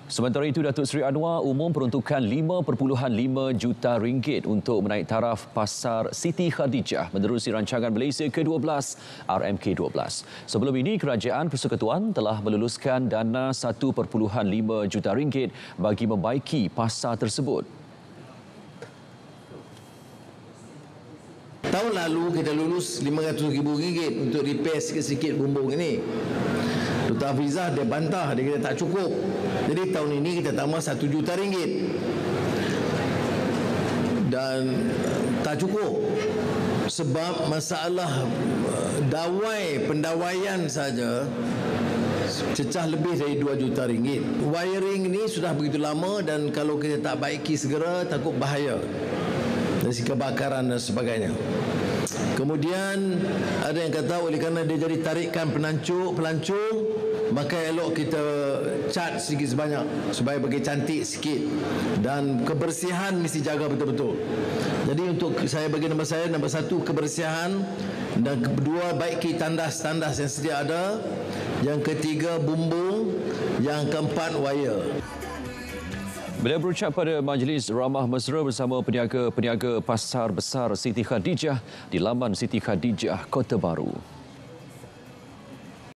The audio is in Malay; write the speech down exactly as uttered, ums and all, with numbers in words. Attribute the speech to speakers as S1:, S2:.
S1: Sementara itu, Datuk Seri Anwar umum peruntukan lima perpuluhan lima juta ringgit untuk menaik taraf pasar Siti Khadijah menerusi rancangan Malaysia ke dua belas R M K dua belas. Sebelum ini, Kerajaan Persekutuan telah meluluskan dana satu perpuluhan lima juta ringgit bagi membaiki pasar tersebut.
S2: Tahun lalu kita lulus lima ratus ribu ringgit untuk repair sikit-sikit bumbung ini. Doktor Hafizah dia bantah, dia kata tak cukup. Jadi tahun ini kita tambah satu juta ringgit. Dan tak cukup. Sebab masalah dawai, pendawaian saja cecah lebih dari dua juta ringgit. Wiring ini sudah begitu lama dan kalau kita tak baiki segera takut bahaya. Dari segi kebakaran dan sebagainya. Kemudian ada yang kata oleh kerana dia jadi tarikan penancung, pelancong, maka elok kita cat sikit sebanyak supaya bagi cantik sikit, dan kebersihan mesti jaga betul-betul. Jadi untuk saya bagi nombor saya, nombor satu kebersihan, dan kedua baiki tandas-tandas yang sedia ada, yang ketiga bumbung, yang keempat wire.
S1: Beliau berucap pada majlis ramah mesra bersama peniaga-peniaga pasar besar Siti Khadijah di laman Siti Khadijah, Kota Baru.